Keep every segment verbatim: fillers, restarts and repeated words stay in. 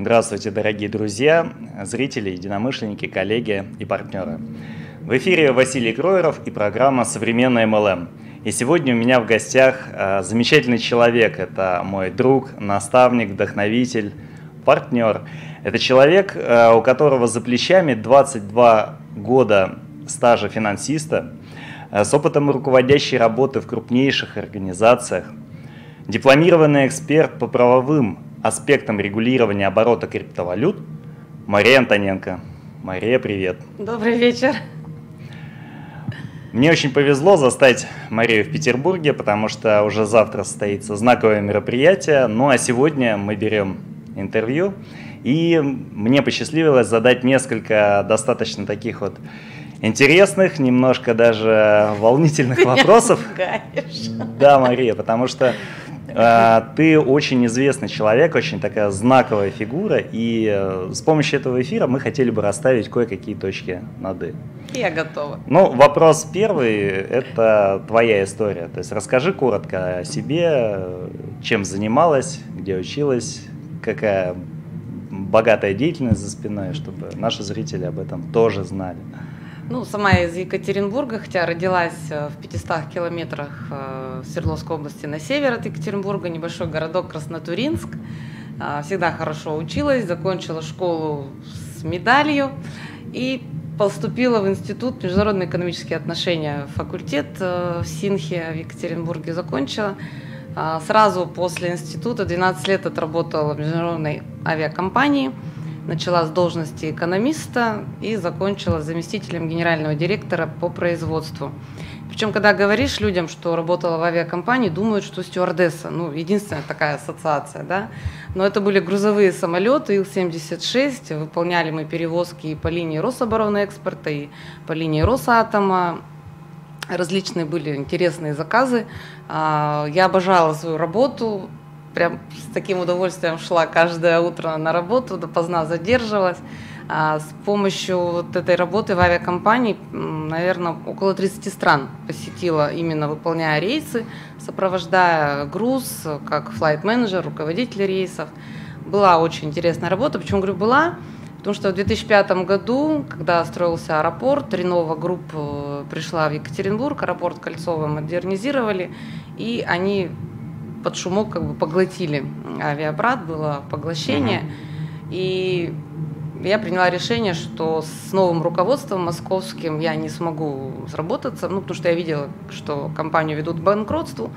Здравствуйте, дорогие друзья, зрители, единомышленники, коллеги и партнеры. В эфире Василий Кроеров и программа «Современный эм эл эм». И сегодня у меня в гостях замечательный человек. Это мой друг, наставник, вдохновитель, партнер. Это человек, у которого за плечами двадцать два года стажа финансиста, с опытом руководящей работы в крупнейших организациях, дипломированный эксперт по правовым аспектам регулирования оборота криптовалют Мария Антоненко. Мария, привет. Добрый вечер. Мне очень повезло застать Марию в Петербурге, потому что уже завтра состоится знаковое мероприятие. Ну а сегодня мы берем интервью, и мне посчастливилось задать несколько достаточно таких вот интересных, немножко даже волнительных Ты вопросов. Пугаешь. Да, Мария, потому что э, ты очень известный человек, очень такая знаковая фигура, и э, с помощью этого эфира мы хотели бы расставить кое-какие точки над «и». Я готова. Ну, вопрос первый – это твоя история. То есть расскажи коротко о себе, чем занималась, где училась, какая богатая деятельность за спиной, чтобы наши зрители об этом тоже знали. Ну, сама я из Екатеринбурга, хотя родилась в пятистах километрах в Свердловской области на север от Екатеринбурга, небольшой городок Краснотуринск. Всегда хорошо училась, закончила школу с медалью и поступила в Институт международные экономические отношения, факультет в Синхе в Екатеринбурге закончила. Сразу после института двенадцать лет отработала в международной авиакомпании. Начала с должности экономиста и закончила заместителем генерального директора по производству. Причем, когда говоришь людям, что работала в авиакомпании, думают, что стюардесса. Ну, единственная такая ассоциация, да. Но это были грузовые самолеты Ил семьдесят шесть. Выполняли мы перевозки и по линии Рособоронэкспорта, и по линии Росатома. Различные были интересные заказы. Я обожала свою работу. Прям с таким удовольствием шла каждое утро на работу, допоздна задерживалась. А с помощью вот этой работы в авиакомпании, наверное, около тридцати стран посетила, именно выполняя рейсы, сопровождая груз, как флайт-менеджер, руководитель рейсов. Была очень интересная работа. Почему говорю «была»? Потому что в две тысячи пятом году, когда строился аэропорт, Renova Group пришла в Екатеринбург, аэропорт Кольцово модернизировали, и они под шумок как бы поглотили Авиабрат, было поглощение. Uh-huh. И я приняла решение, что с новым руководством московским я не смогу сработаться, ну, потому что я видела, что компанию ведут к банкротству.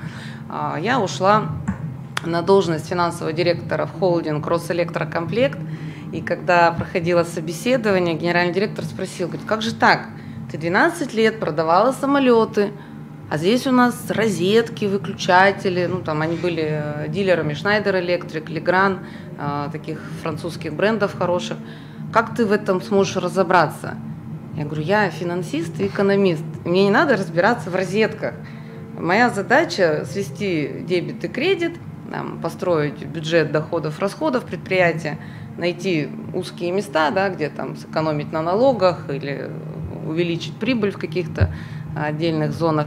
Я ушла на должность финансового директора в холдинг Росэлектрокомплект. И когда проходило собеседование, генеральный директор спросил, говорит, как же так? Ты двенадцать лет продавала самолеты, а здесь у нас розетки, выключатели, ну там они были дилерами Schneider Electric, Legrand, э, таких французских брендов хороших. Как ты в этом сможешь разобраться? Я говорю, я финансист и экономист, мне не надо разбираться в розетках. Моя задача свести дебет и кредит, там, построить бюджет доходов, расходов предприятия, найти узкие места, да, где там сэкономить на налогах или увеличить прибыль в каких-то отдельных зонах.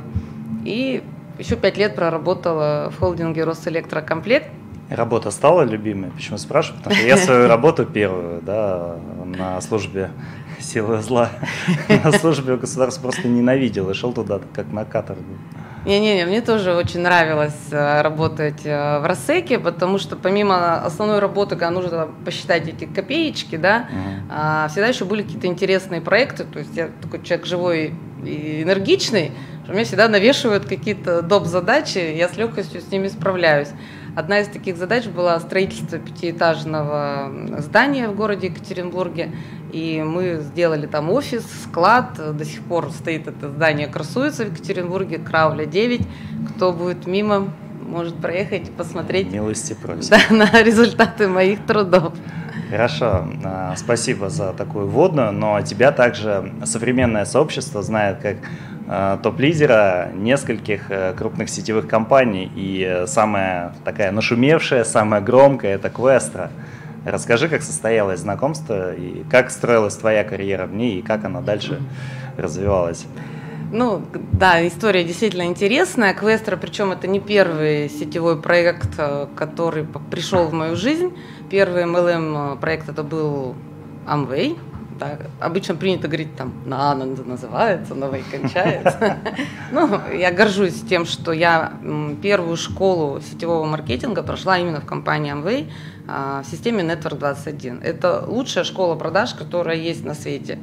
И еще пять лет проработала в холдинге Росэлектрокомплект. Работа стала любимой? Почему спрашиваю? Потому что я свою работу первую, да, на службе силы зла, на службе государства просто ненавидел и шел туда как на каторгу. Не-не-не, мне тоже очень нравилось работать в Россеке, потому что помимо основной работы, когда нужно посчитать эти копеечки, да, uh-huh. всегда еще были какие-то интересные проекты. То есть я такой человек живой и энергичный, что мне всегда навешивают какие-то доп. Задачи, я с легкостью с ними справляюсь. Одна из таких задач была строительство пятиэтажного здания в городе Екатеринбурге, и мы сделали там офис, склад, до сих пор стоит это здание, красуется в Екатеринбурге, Крауля девять. Кто будет мимо, может проехать и посмотреть. Милости просим. Да, на результаты моих трудов. Хорошо, спасибо за такую вводную, но тебя также современное сообщество знает как топ-лидера нескольких крупных сетевых компаний, и самая такая нашумевшая, самая громкая – это Квестро. Расскажи, как состоялось знакомство, и как строилась твоя карьера в ней, и как она дальше развивалась. Ну, да, история действительно интересная. Квестро, причем это не первый сетевой проект, который пришел в мою жизнь. Первый эм эл эм проект это был Amway. Да, обычно принято говорить, там, на «ано» называется, на «вэй» кончается. Ну, я горжусь тем, что я первую школу сетевого маркетинга прошла именно в компании Amway в системе Network двадцать один. Это лучшая школа продаж, которая есть на свете.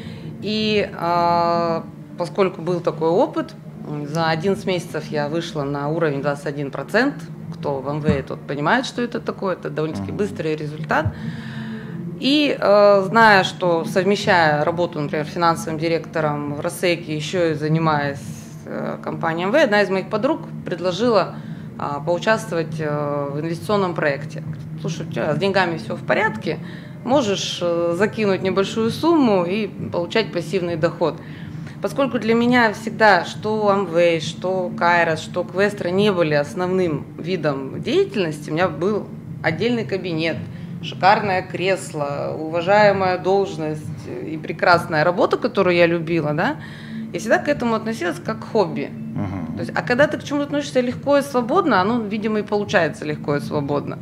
И поскольку был такой опыт, за одиннадцать месяцев я вышла на уровень двадцать один процент. Кто в Amway, тот понимает, что это такое. Это довольно-таки быстрый результат. И э, зная, что совмещая работу, например, финансовым директором в Россеке, еще и занимаясь э, компанией Amway, одна из моих подруг предложила э, поучаствовать э, в инвестиционном проекте. Слушай, у тебя с деньгами все в порядке, можешь э, закинуть небольшую сумму и получать пассивный доход. Поскольку для меня всегда что Amway, что Kairos, что Questro не были основным видом деятельности, у меня был отдельный кабинет, шикарное кресло, уважаемая должность и прекрасная работа, которую я любила, да, я всегда к этому относилась как к хобби. Uh-huh. То есть, а когда ты к чему-то относишься легко и свободно, оно, видимо, и получается легко и свободно.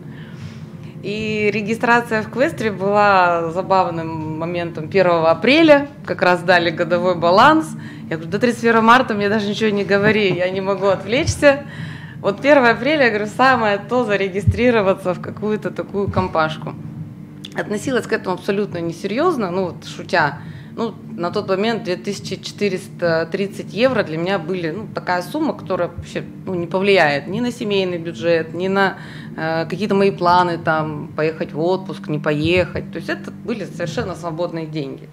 И регистрация в Квестре была забавным моментом первого апреля, как раз дали годовой баланс. Я говорю, до тридцать первого марта мне даже ничего не говори, я не могу отвлечься. Вот первого апреля, я говорю, самое то зарегистрироваться в какую-то такую компашку. Относилась к этому абсолютно несерьезно, ну вот шутя. Ну, на тот момент две тысячи четыреста тридцать евро для меня были, ну, такая сумма, которая вообще, ну, не повлияет ни на семейный бюджет, ни на э, какие-то мои планы, там, поехать в отпуск, не поехать. То есть это были совершенно свободные деньги.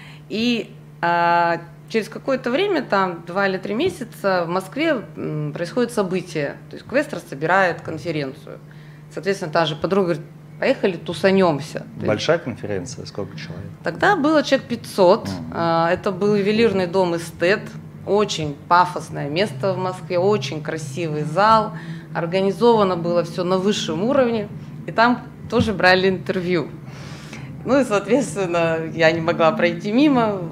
И э, через какое-то время, там, два или три месяца в Москве м, происходит событие. То есть Questro собирает конференцию. Соответственно, та же подруга говорит, поехали тусанемся. Большая конференция? Сколько человек? Тогда было человек пятьсот. Uh-huh. Это был ювелирный дом «Эстет». Очень пафосное место в Москве, очень красивый зал. Организовано было все на высшем уровне. И там тоже брали интервью. Ну и, соответственно, я не могла пройти мимо.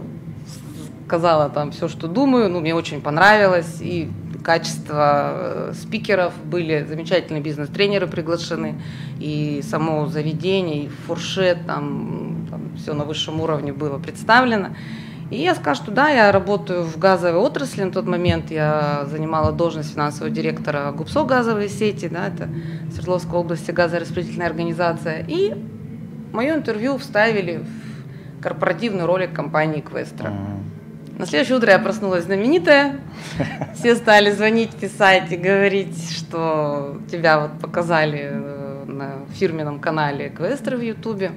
Сказала там все, что думаю. Ну, мне очень понравилось. И качество спикеров, были замечательные бизнес-тренеры приглашены, и само заведение, и фуршет, там, там все на высшем уровне было представлено. И я сказала, что да, я работаю в газовой отрасли, на тот момент я занимала должность финансового директора ГУПСО газовой сети, да, это Свердловской области газораспределительная организация, и мое интервью вставили в корпоративный ролик компании Questro. На следующее утро я проснулась знаменитая, все стали звонить, писать и говорить, что тебя вот показали на фирменном канале Questro в Ютубе,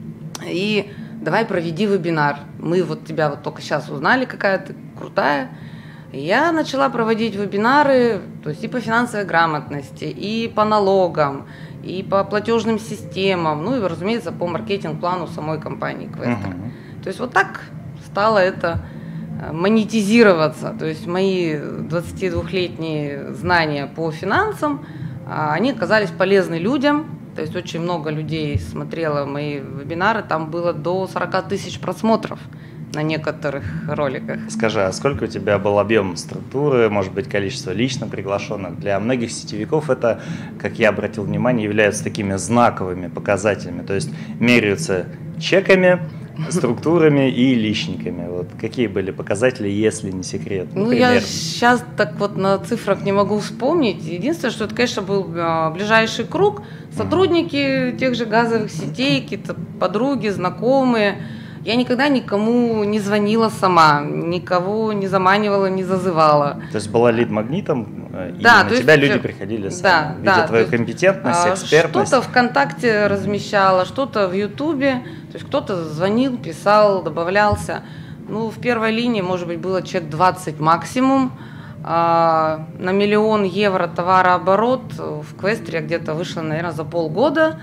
и давай проведи вебинар. Мы вот тебя вот только сейчас узнали, какая ты крутая. И я начала проводить вебинары, то есть и по финансовой грамотности, и по налогам, и по платежным системам, ну и, разумеется, по маркетинг-плану самой компании Questro. Uh-huh. То есть вот так стало это монетизироваться, то есть мои двадцатидвухлетние знания по финансам, они оказались полезны людям, то есть очень много людей смотрело мои вебинары, там было до сорок тысяч просмотров на некоторых роликах. Скажи, а сколько у тебя был объем структуры, может быть, количество лично приглашенных? Для многих сетевиков это, как я обратил внимание, являются такими знаковыми показателями, то есть меряются чеками, структурами и личниками. Вот какие были показатели, если не секрет? Ну, я сейчас так вот на цифрах не могу вспомнить. Единственное, что это, конечно, был ближайший круг, сотрудники mm-hmm. тех же газовых сетей, какие-то подруги, знакомые. Я никогда никому не звонила сама, никого не заманивала, не зазывала. То есть была лид-магнитом, да, и на тебя есть, люди приходили сами, да, видя да, твою компетентность, экспертность. Что-то ВКонтакте размещала, что-то в Ютубе, то есть кто-то звонил, писал, добавлялся. Ну, в первой линии, может быть, было человек двадцать максимум. А, на миллион евро товарооборот в Questro где-то вышло, наверное, за полгода.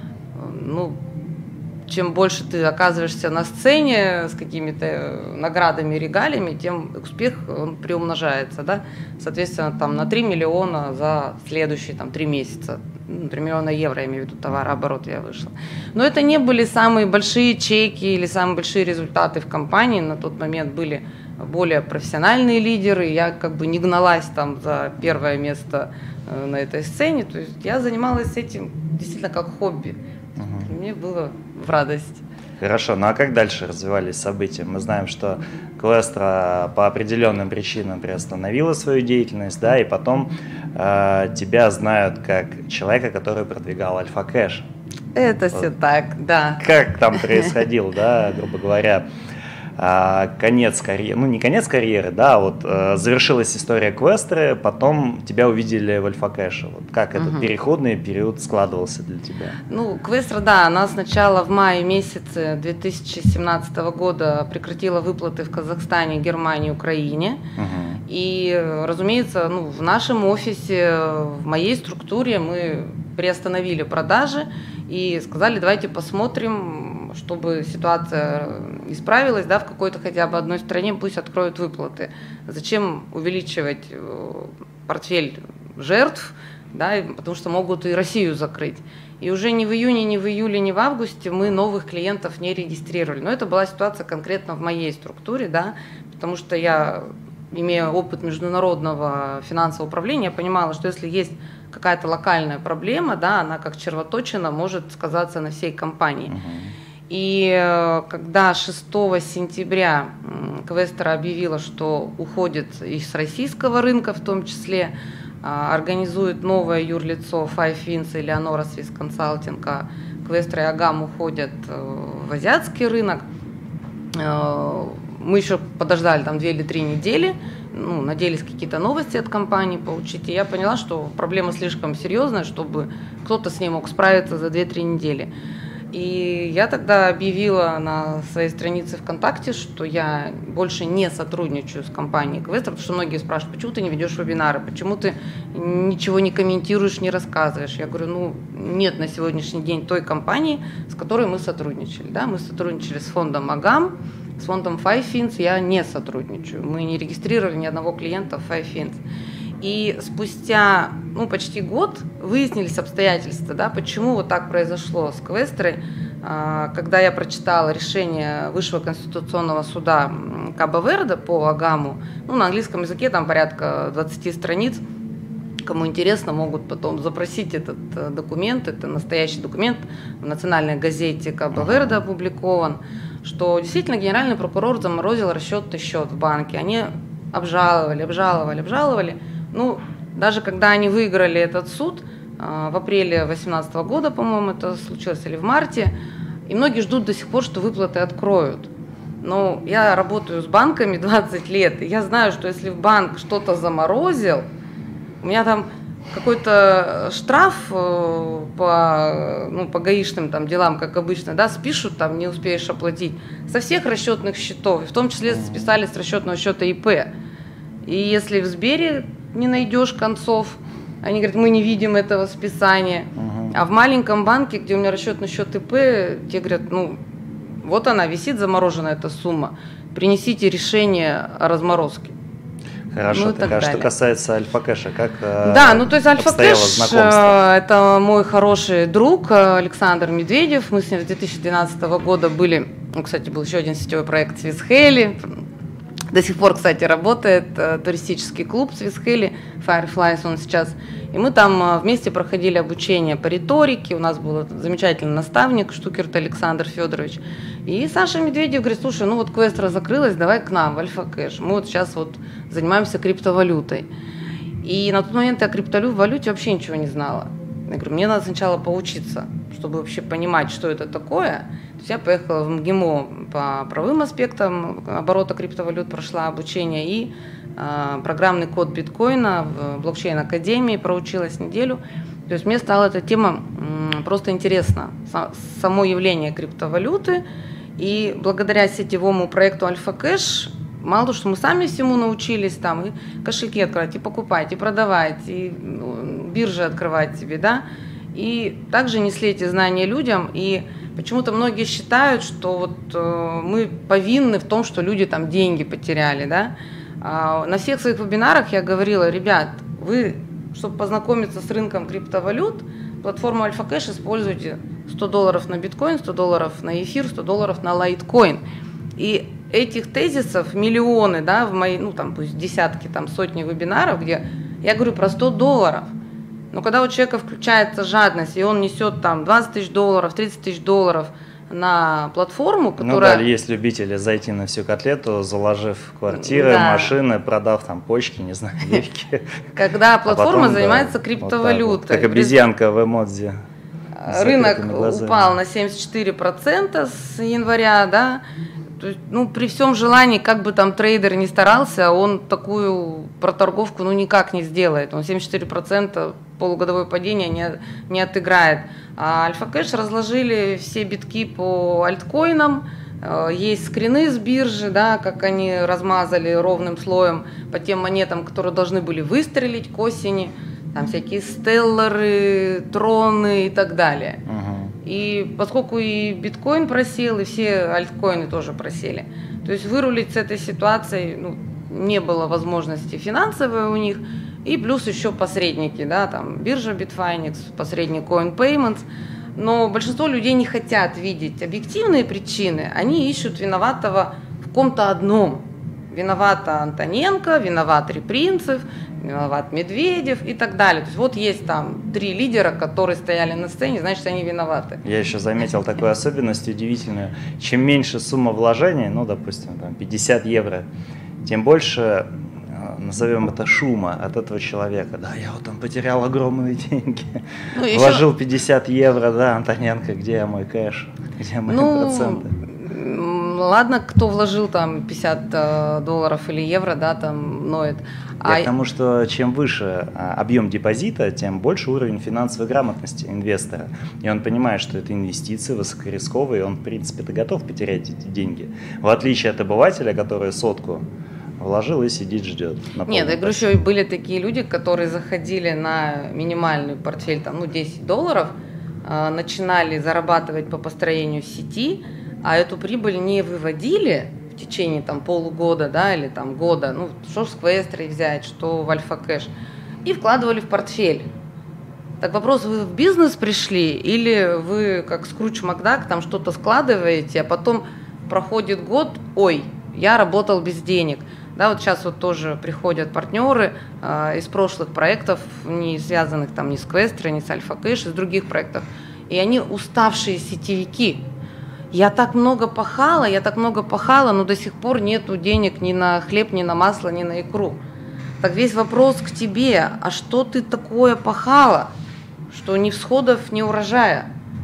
Ну, чем больше ты оказываешься на сцене с какими-то наградами, регалиями, тем успех он приумножается, да? Соответственно, там на три миллиона за следующие там, три месяца, ну, три миллиона евро, я имею в виду, товарооборот я вышла. Но это не были самые большие чеки или самые большие результаты в компании. На тот момент были более профессиональные лидеры, я как бы не гналась там за первое место на этой сцене, то есть я занималась этим действительно как хобби, угу. Мне было в радость. Хорошо, ну а как дальше развивались события? Мы знаем, что Covestro по определенным причинам приостановила свою деятельность, да, и потом э, тебя знают как человека, который продвигал Альфа-Кэш. Это вот. Все так, да. Как там происходил, да, грубо говоря, конец карьеры, ну не конец карьеры, да, а вот э, завершилась история Covestro, потом тебя увидели в Альфа-Кэше. Вот как этот угу. переходный период складывался для тебя? Ну, Covestro, да, она сначала в мае месяце две тысячи семнадцатого года прекратила выплаты в Казахстане, Германии, Украине. Угу. И, разумеется, ну, в нашем офисе, в моей структуре мы приостановили продажи и сказали, давайте посмотрим, чтобы ситуация исправилась, да, в какой-то хотя бы одной стране пусть откроют выплаты. Зачем увеличивать портфель жертв, да, потому что могут и Россию закрыть. И уже ни в июне, ни в июле, ни в августе мы новых клиентов не регистрировали. Но это была ситуация конкретно в моей структуре, да, потому что я, имея опыт международного финансового управления, я понимала, что если есть какая-то локальная проблема, да, она как червоточина может сказаться на всей компании. Uh-huh. И когда шестого сентября Covestro объявила, что уходит из российского рынка, в том числе организует новое юрлицо Five Winds и Leonora Swiss Consulting, а Covestro и Агам уходят в азиатский рынок, мы еще подождали там две или три недели, ну, надеялись какие-то новости от компании получить, и я поняла, что проблема слишком серьезная, чтобы кто-то с ней мог справиться за две-три недели. И я тогда объявила на своей странице ВКонтакте, что я больше не сотрудничаю с компанией Covestro, потому что многие спрашивают, почему ты не ведешь вебинары, почему ты ничего не комментируешь, не рассказываешь. Я говорю, ну нет на сегодняшний день той компании, с которой мы сотрудничали. Да? Мы сотрудничали с фондом Агам, с фондом Five Winds я не сотрудничаю. Мы не регистрировали ни одного клиента в Five Winds. И спустя ну, почти год выяснились обстоятельства, да, почему вот так произошло с Covestro. Когда я прочитала решение Высшего конституционного суда Кабо-Верде по Агаму, ну, на английском языке там порядка двадцати страниц, кому интересно, могут потом запросить этот документ, это настоящий документ, в национальной газете Кабо-Верде опубликован, что действительно генеральный прокурор заморозил расчетный счет в банке. Они обжаловали, обжаловали, обжаловали. Ну, даже когда они выиграли этот суд, в апреле две тысячи восемнадцатого года, по-моему, это случилось, или в марте, и многие ждут до сих пор, что выплаты откроют. Но я работаю с банками двадцать лет, и я знаю, что если в банк что-то заморозил, у меня там какой-то штраф по, ну, по гаишным там делам, как обычно, да, спишут, там не успеешь оплатить, со всех расчетных счетов, в том числе списали с расчетного счета ИП. И если в Сбере не найдешь концов, они говорят, мы не видим этого списания. Uh-huh. А в маленьком банке, где у меня расчетный счет ИП, те говорят, ну, вот она, висит замороженная эта сумма, принесите решение о разморозке. Хорошо, ну, так, так, а что касается Альфа-Кэша, как да, ну то есть Альфа-Кэш это мой хороший друг Александр Медведев, мы с ним с две тысячи двенадцатого года были, ну, кстати, был еще один сетевой проект Свисхели, до сих пор, кстати, работает туристический клуб Свисхели, Fireflies он сейчас, и мы там вместе проходили обучение по риторике, у нас был замечательный наставник Штукерт Александр Федорович, и Саша Медведев говорит, слушай, ну вот Covestro закрылась, давай к нам в Альфа-Кэш, мы вот сейчас вот занимаемся криптовалютой. И на тот момент я о криптовалюте вообще ничего не знала. Я говорю, мне надо сначала поучиться, чтобы вообще понимать, что это такое. То есть я поехала в МГИМО по правовым аспектам оборота криптовалют, прошла обучение и э, программный код биткоина в блокчейн-академии, проучилась неделю. То есть мне стала эта тема м, просто интересна, само явление криптовалюты. И благодаря сетевому проекту Альфа-Кэш, мало того, что мы сами всему научились, там и кошельки открывать, и покупать, и продавать, и ну, биржи открывать себе, да, и также несли эти знания людям, и почему-то многие считают, что вот э, мы повинны в том, что люди там деньги потеряли, да. А на всех своих вебинарах я говорила, ребят, вы, чтобы познакомиться с рынком криптовалют, платформу Альфа-Кэш используйте сто долларов на биткоин, сто долларов на эфир, сто долларов на лайткоин. И этих тезисов миллионы, да, в мои, ну там пусть десятки, там сотни вебинаров, где я говорю про сто долларов. Но когда у человека включается жадность, и он несет там двадцать тысяч долларов, тридцать тысяч долларов на платформу, которая... Ну да, есть любители зайти на всю котлету, заложив квартиры, да. машины, продав там почки, не знаю, девки. Когда платформа занимается криптовалютой. Как обезьянка в эмодзи. Рынок упал на семьдесят четыре процента с января, да. То есть, ну, при всем желании, как бы там трейдер ни старался, он такую проторговку ну, никак не сделает. Он семьдесят четыре процента полугодовое падение не, не отыграет. А Альфа-Кэш разложили все битки по альткоинам. Есть скрины с биржи, да, как они размазали ровным слоем по тем монетам, которые должны были выстрелить к осени. Там всякие стеллары, троны и так далее. Uh-huh. И поскольку и биткоин просел, и все альткоины тоже просели, то есть вырулить с этой ситуацией ну, не было возможности финансовой у них, и плюс еще посредники, да, там биржа Bitfinex, посредник CoinPayments, но большинство людей не хотят видеть объективные причины, они ищут виноватого в ком-то одном. Виновата Антоненко, виноват Репринцев, виноват Медведев и так далее. То есть вот есть там три лидера, которые стояли на сцене, значит, они виноваты. Я еще заметил такую особенность удивительную. Чем меньше сумма вложений, ну, допустим, там пятьдесят евро, тем больше, назовем это, шума от этого человека. Да, я вот там потерял огромные деньги. Ну, вложил еще... пятьдесят евро, да, Антоненко, где мой кэш, где мои ну... проценты? Ладно, кто вложил там пятьдесят долларов или евро, да, там ноет. Я а... к тому, что чем выше объем депозита, тем больше уровень финансовой грамотности инвестора. И он понимает, что это инвестиции высокорисковые, и он, в принципе-то, готов потерять эти деньги. В отличие от обывателя, который сотку вложил и сидит, ждет. Нет, я говорю, еще были такие люди, которые заходили на минимальный портфель, там, ну, десять долларов, начинали зарабатывать по построению сети, а эту прибыль не выводили в течение там, полугода, да, или там, года, ну, что в Сквестре взять, что в Альфа-Кэш, и вкладывали в портфель. Так вопрос, вы в бизнес пришли или вы, как Скрудж Макдак, там что-то складываете, а потом проходит год, ой, я работал без денег. Да, вот сейчас вот тоже приходят партнеры э, из прошлых проектов, не связанных там ни с Сквестрой, ни с Альфа-Кэш, из других проектов, и они уставшие сетевики. Я так много пахала, я так много пахала, но до сих пор нету денег ни на хлеб, ни на масло, ни на икру. Так весь вопрос к тебе, а что ты такое пахала, что ни всходов, ни урожая?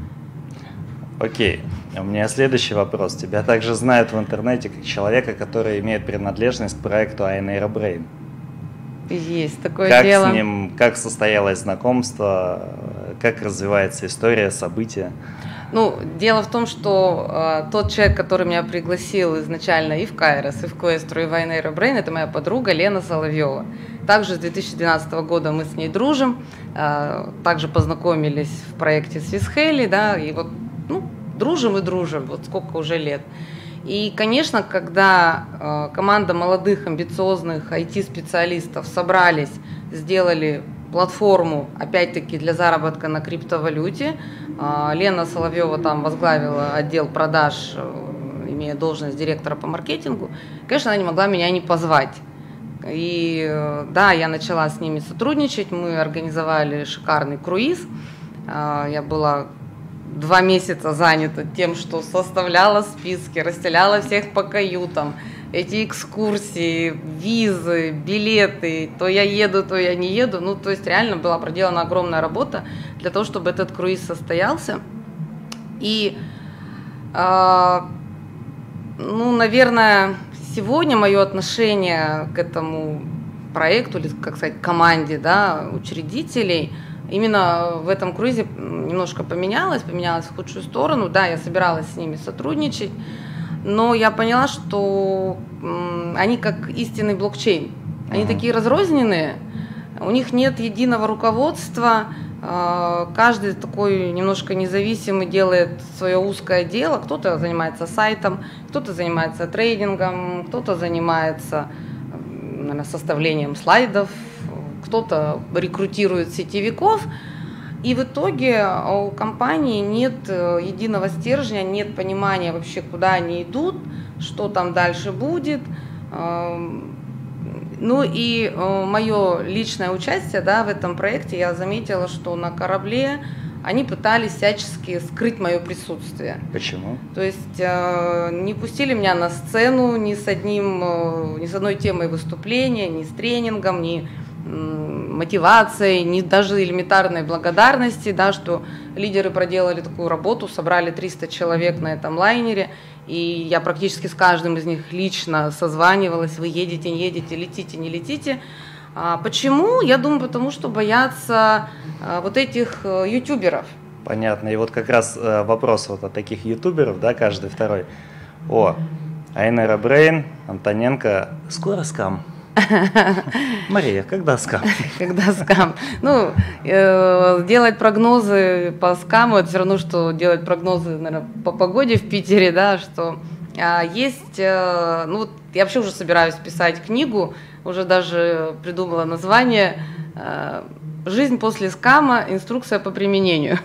Окей, у меня следующий вопрос. Тебя также знают в интернете как человека, который имеет принадлежность к проекту Айнейро Брейн. Есть такое как дело. С ним, как состоялось знакомство, как развивается история, события? Ну, дело в том, что э, тот человек, который меня пригласил изначально и в Кайрос, и в Квестру, и в Айнейро Брейн, это моя подруга Лена Соловьева. Также с две тысячи двенадцатого года мы с ней дружим, э, также познакомились в проекте Свисхели, да, и вот, ну, дружим и дружим, вот сколько уже лет. И, конечно, когда э, команда молодых, амбициозных ай ти-специалистов собрались, сделали платформу, опять-таки, для заработка на криптовалюте. Лена Соловьева там возглавила отдел продаж, имея должность директора по маркетингу. Конечно, она не могла меня не позвать. И да, я начала с ними сотрудничать, мы организовали шикарный круиз. Я была два месяца занята тем, что составляла списки, расстеляла всех по каютам. Эти экскурсии, визы, билеты, то я еду, то я не еду. Ну, то есть реально была проделана огромная работа для того, чтобы этот круиз состоялся. И, э, ну, наверное, сегодня мое отношение к этому проекту, или, как сказать, команде, да, учредителей, именно в этом круизе немножко поменялось, поменялось в худшую сторону. Да, я собиралась с ними сотрудничать, но я поняла, что м, они как истинный блокчейн. Они uh-huh. такие разрозненные, у них нет единого руководства, э, каждый такой немножко независимый делает свое узкое дело. Кто-то занимается сайтом, кто-то занимается трейдингом, кто-то занимается, наверное, составлением слайдов, кто-то рекрутирует сетевиков. И в итоге у компании нет единого стержня, нет понимания вообще, куда они идут, что там дальше будет. Ну и мое личное участие, да, в этом проекте, я заметила, что на корабле они пытались всячески скрыть мое присутствие. Почему? То есть не пустили меня на сцену ни с одним, ни с одной темой выступления, ни с тренингом, ни мотивацией, ни даже элементарной благодарности, да, что лидеры проделали такую работу, собрали триста человек на этом лайнере, и я практически с каждым из них лично созванивалась: вы едете, не едете, летите, не летите. А почему? Я думаю, потому что боятся а, вот этих а, ютуберов. Понятно. И вот как раз а, вопрос вот от таких ютуберов, да, каждый второй. О, Айнера Брейн, Антоненко, скоро скам. Мария, когда скам? Когда скам? Ну, э, делать прогнозы по скаму, это все равно, что делать прогнозы, наверное, по погоде в Питере, да, что а, есть, э, ну, вот я вообще уже собираюсь писать книгу, уже даже придумала название э, «Жизнь после скама. Инструкция по применению».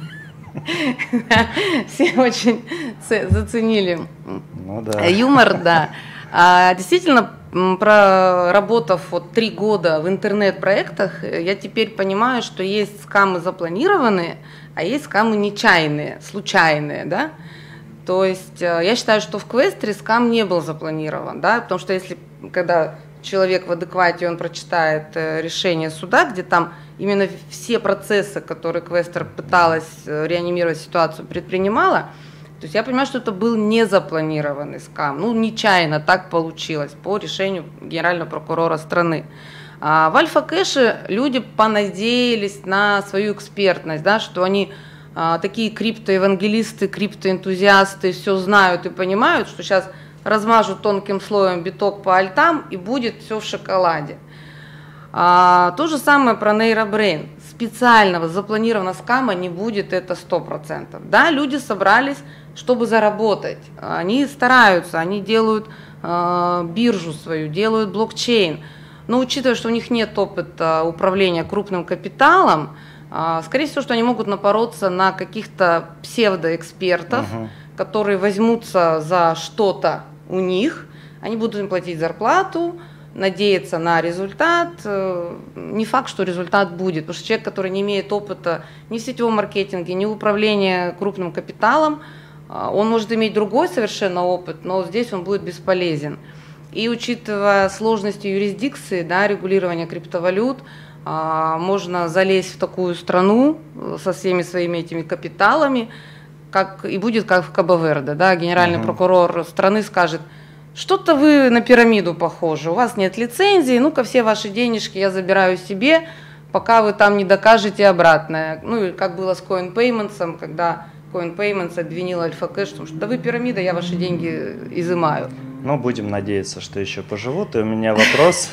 Все очень заценили юмор, да. Действительно, проработав вот три года в интернет-проектах, я теперь понимаю, что есть скамы запланированные, а есть скамы нечаянные, случайные, да. То есть я считаю, что в Квестре скам не был запланирован, да, потому что если, когда человек в адеквате, он прочитает решение суда, где там именно все процессы, которые Квестер пыталась реанимировать ситуацию, предпринимала, то есть я понимаю, что это был незапланированный скам, ну, нечаянно так получилось по решению генерального прокурора страны. А в Альфа-Кэше люди понадеялись на свою экспертность, да, что они а, такие криптоевангелисты, криптоэнтузиасты, все знают и понимают, что сейчас размажут тонким слоем биток по альтам и будет все в шоколаде. А, то же самое про нейробрейн. Специального запланированного скама не будет, это сто процентов. Да, люди собрались, чтобы заработать. Они стараются, они делают э, биржу свою, делают блокчейн. Но учитывая, что у них нет опыта управления крупным капиталом, э, скорее всего, что они могут напороться на каких-то псевдоэкспертов, uh-huh. которые возьмутся за что-то у них, они будут им платить зарплату, надеяться на результат. Не факт, что результат будет, потому что человек, который не имеет опыта ни в сетевом маркетинге, ни в управлении крупным капиталом, он может иметь другой совершенно опыт, но здесь он будет бесполезен. И учитывая сложности юрисдикции, да, регулирования криптовалют, можно залезть в такую страну со всеми своими этими капиталами, как, и будет как в Кабо-Верде, да, генеральный uh-huh. прокурор страны скажет: что-то вы на пирамиду похожи, у вас нет лицензии, ну-ка все ваши денежки я забираю себе, пока вы там не докажете обратное. Ну и как было с CoinPayments, когда CoinPayments обвинил Альфа-Кэш, что да вы пирамида, я ваши деньги изымаю. Ну, будем надеяться, что еще поживут. И у меня вопрос.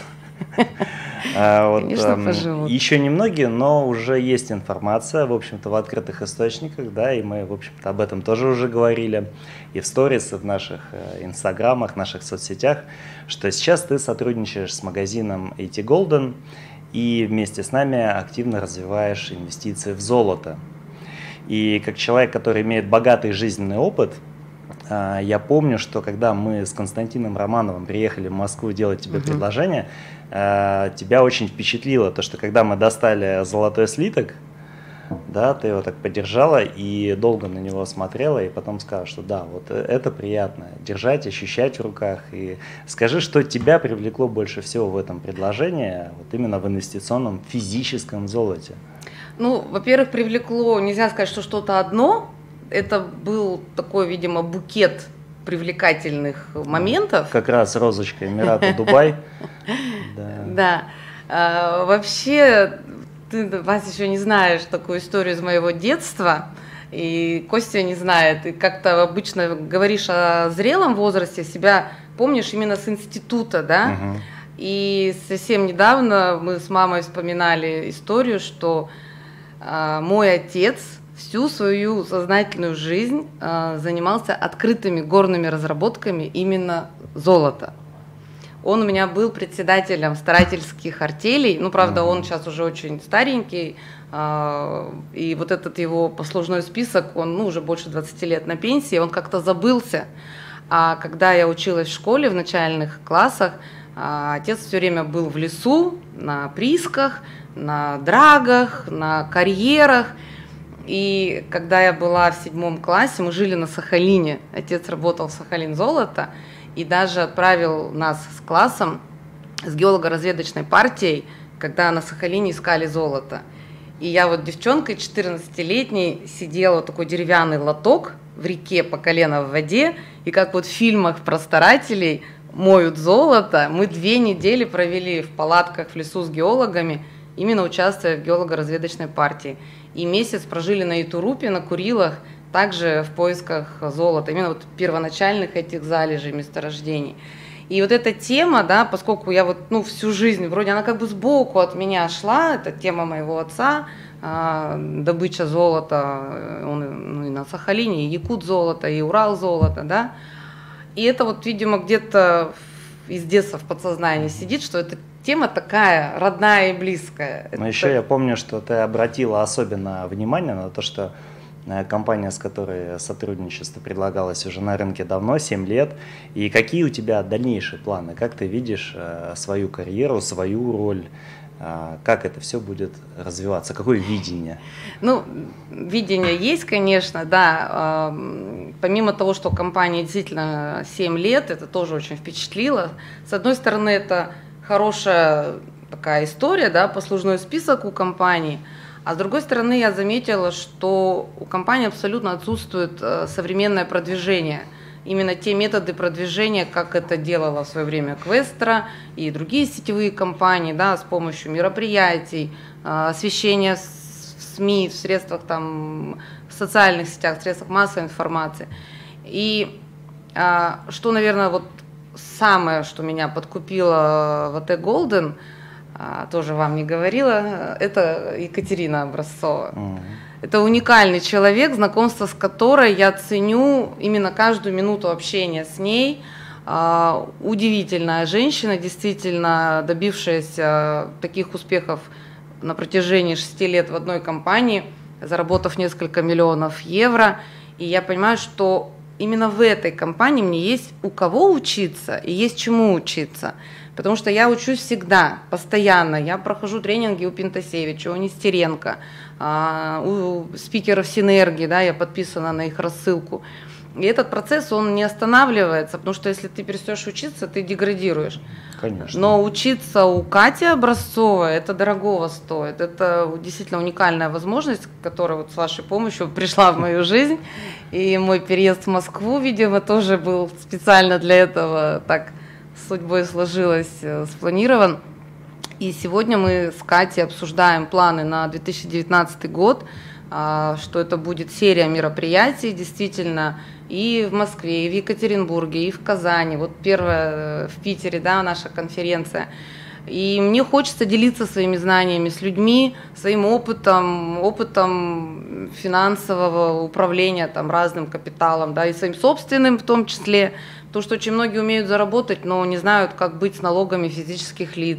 Конечно, поживут. Еще немногие, но уже есть информация, в общем-то, в открытых источниках, да, и мы, в общем-то, об этом тоже уже говорили и в сторис, и в наших инстаграмах, наших соцсетях, что сейчас ты сотрудничаешь с магазином эй ти Golden и вместе с нами активно развиваешь инвестиции в золото. И как человек, который имеет богатый жизненный опыт, я помню, что когда мы с Константином Романовым приехали в Москву делать тебе uh-huh. предложение, тебя очень впечатлило то, что когда мы достали золотой слиток, да, ты его так подержала и долго на него смотрела, и потом сказала, что да, вот это приятно, держать, ощущать в руках. И скажи, что тебя привлекло больше всего в этом предложении, вот именно в инвестиционном физическом золоте? Ну, во-первых, привлекло, нельзя сказать, что что-то одно. Это был такой, видимо, букет привлекательных моментов. Как раз розочка Эмирата Дубай. Да. Вообще, ты, Вася, еще не знаешь такую историю из моего детства, и Костя не знает. И как-то обычно говоришь о зрелом возрасте, себя помнишь именно с института, да? И совсем недавно мы с мамой вспоминали историю, что мой отец всю свою сознательную жизнь э, занимался открытыми горными разработками именно золота. Он у меня был председателем старательских артелей. Ну, правда, Мгм. он сейчас уже очень старенький. а, И вот этот его послужной список, он ну, уже больше двадцати лет на пенсии, он как-то забылся. А когда я училась в школе в начальных классах, а, отец все время был в лесу, на приисках, на драгах, на карьерах. И когда я была в седьмом классе, мы жили на Сахалине. Отец работал в Сахалин золото и даже отправил нас с классом, с геолого-разведочной партией, когда на Сахалине искали золото. И я вот девчонкой четырнадцатилетней сидела, вот такой деревянный лоток в реке по колено в воде, и как вот в фильмах про старателей моют золото, мы две недели провели в палатках в лесу с геологами, именно участвуя в геолого-разведочной партии. И месяц прожили на Итурупе, на Курилах, также в поисках золота, именно вот первоначальных этих залежей, месторождений. И вот эта тема, да, поскольку я вот ну, всю жизнь, вроде она как бы сбоку от меня шла, это тема моего отца, а, добыча золота, он ну, и на Сахалине, и якут золото, и Урал золото, да. И это вот, видимо, где-то из детства в подсознании сидит, что эта тема такая родная и близкая. Но это... еще я помню, что ты обратила особенно внимание на то, что компания, с которой сотрудничество предлагалось уже на рынке давно, семь лет. И какие у тебя дальнейшие планы? Как ты видишь свою карьеру, свою роль? Как это все будет развиваться? Какое видение? Ну, видение есть, конечно, да. Помимо того, что компания действительно семь лет, это тоже очень впечатлило. С одной стороны, это хорошая такая история, да, послужной список у компании. А с другой стороны, я заметила, что у компании абсолютно отсутствует современное продвижение. Именно те методы продвижения, как это делала в свое время Квестра и другие сетевые компании, да, с помощью мероприятий, освещения в СМИ, в средствах там, в социальных сетях, в средствах массовой информации. И что, наверное, вот самое, что меня подкупило в АТ Голден, тоже вам не говорила, это Екатерина Образцова. Mm-hmm. Это уникальный человек, знакомство с которой я ценю именно каждую минуту общения с ней. Удивительная женщина, действительно добившаяся таких успехов на протяжении шести лет в одной компании, заработав несколько миллионов евро. И я понимаю, что именно в этой компании мне есть у кого учиться и есть чему учиться. Потому что я учусь всегда, постоянно. Я прохожу тренинги у Пинтасевича, у Нестеренко, у спикеров Синергии, да, я подписана на их рассылку. И этот процесс, он не останавливается, потому что если ты перестаешь учиться, ты деградируешь. Конечно. Но учиться у Кати Образцовой, это дорогого стоит. Это действительно уникальная возможность, которая вот с вашей помощью пришла в мою жизнь. И мой переезд в Москву, видимо, тоже был специально для этого так судьбой сложилось, спланирован. И сегодня мы с Катей обсуждаем планы на две тысячи девятнадцатый год, что это будет серия мероприятий, действительно, и в Москве, и в Екатеринбурге, и в Казани. Вот первая в Питере, да, наша конференция. И мне хочется делиться своими знаниями с людьми, своим опытом, опытом финансового управления там, разным капиталом, да, и своим собственным в том числе. Потому что очень многие умеют заработать, но не знают, как быть с налогами физических лиц.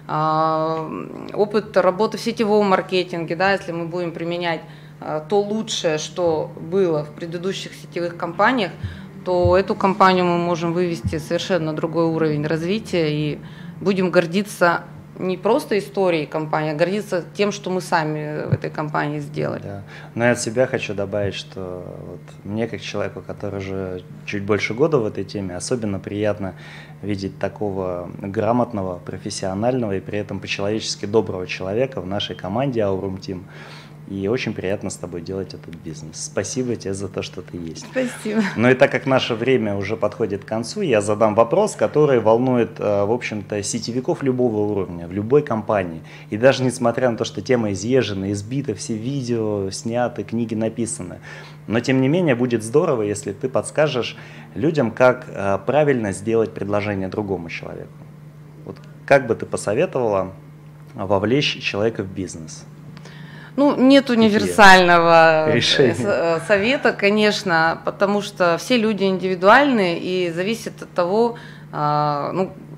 Опыт работы в сетевом маркетинге, да, если мы будем применять то лучшее, что было в предыдущих сетевых компаниях, то эту компанию мы можем вывести совершенно на другой уровень развития и будем гордиться не просто историей компании, а гордиться тем, что мы сами в этой компании сделали. Да. Но я от себя хочу добавить, что вот мне, как человеку, который уже чуть больше года в этой теме, особенно приятно видеть такого грамотного, профессионального и при этом по-человечески доброго человека в нашей команде Aurum Team. И очень приятно с тобой делать этот бизнес. Спасибо тебе за то, что ты есть. Спасибо. Ну и так как наше время уже подходит к концу, я задам вопрос, который волнует, в общем-то, сетевиков любого уровня, в любой компании. И даже несмотря на то, что тема изъезжена, избита, все видео сняты, книги написаны. Но тем не менее будет здорово, если ты подскажешь людям, как правильно сделать предложение другому человеку. Вот как бы ты посоветовала вовлечь человека в бизнес? Ну, нет универсального решения. Совета, конечно, потому что все люди индивидуальны и зависит от того, ну,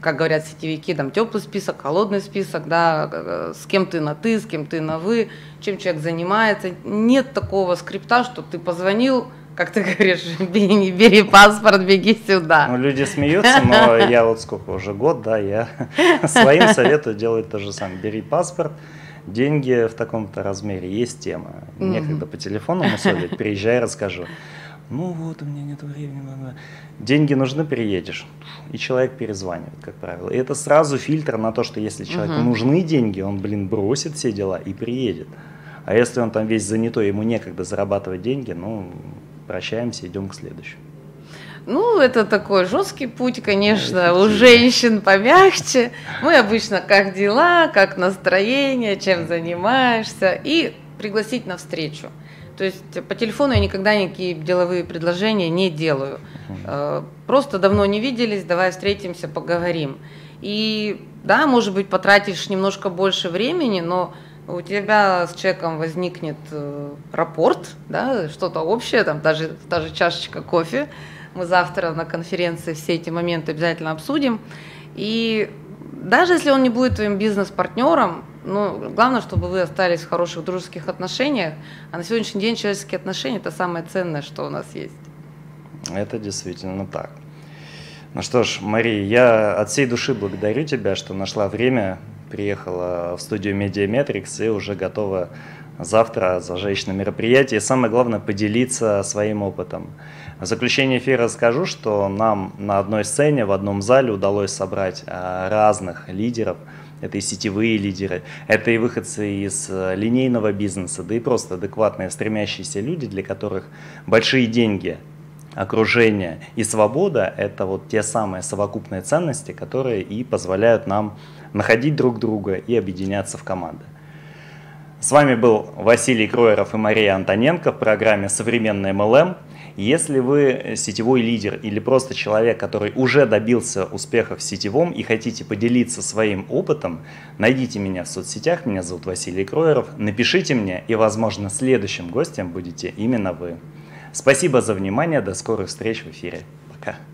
как говорят сетевики, там теплый список, холодный список, да, с кем ты на ты, с кем ты на вы, чем человек занимается. Нет такого скрипта, что ты позвонил, как ты говоришь, бери, бери паспорт, беги сюда. Ну, люди смеются, но я вот сколько уже год, да, я своим советую делать то же самое. Бери паспорт, деньги в таком-то размере, есть тема. Некогда по телефону мусолить, приезжай, расскажу. Ну вот, у меня нет времени. Деньги нужны, приедешь. И человек перезванивает, как правило. И это сразу фильтр на то, что если человеку uh-huh. нужны деньги, он, блин, бросит все дела и приедет. А если он там весь занятой, ему некогда зарабатывать деньги, ну, прощаемся, идем к следующему. Ну, это такой жесткий путь, конечно, у женщин помягче. Мы обычно как дела, как настроение, чем занимаешься, и пригласить на встречу. То есть по телефону я никогда никакие деловые предложения не делаю. Просто давно не виделись, давай встретимся, поговорим. И да, может быть, потратишь немножко больше времени, но у тебя с человеком возникнет рапорт, да, что-то общее, там даже та же чашечка кофе. Мы завтра на конференции все эти моменты обязательно обсудим. И даже если он не будет твоим бизнес-партнером, ну, главное, чтобы вы остались в хороших дружеских отношениях. А на сегодняшний день человеческие отношения – это самое ценное, что у нас есть. Это действительно так. Ну что ж, Мария, я от всей души благодарю тебя, что нашла время, приехала в студию Медиаметрикс и уже готова завтра зажечь на мероприятии. И самое главное – поделиться своим опытом. В заключение эфира скажу, что нам на одной сцене, в одном зале удалось собрать разных лидеров. Это и сетевые лидеры, это и выходцы из линейного бизнеса, да и просто адекватные, стремящиеся люди, для которых большие деньги, окружение и свобода – это вот те самые совокупные ценности, которые и позволяют нам находить друг друга и объединяться в команды. С вами был Василий Кроеров и Мария Антоненко в программе «Современный эм эл эм». Если вы сетевой лидер или просто человек, который уже добился успеха в сетевом и хотите поделиться своим опытом, найдите меня в соцсетях, меня зовут Василий Кроеров, напишите мне, и, возможно, следующим гостем будете именно вы. Спасибо за внимание, до скорых встреч в эфире. Пока.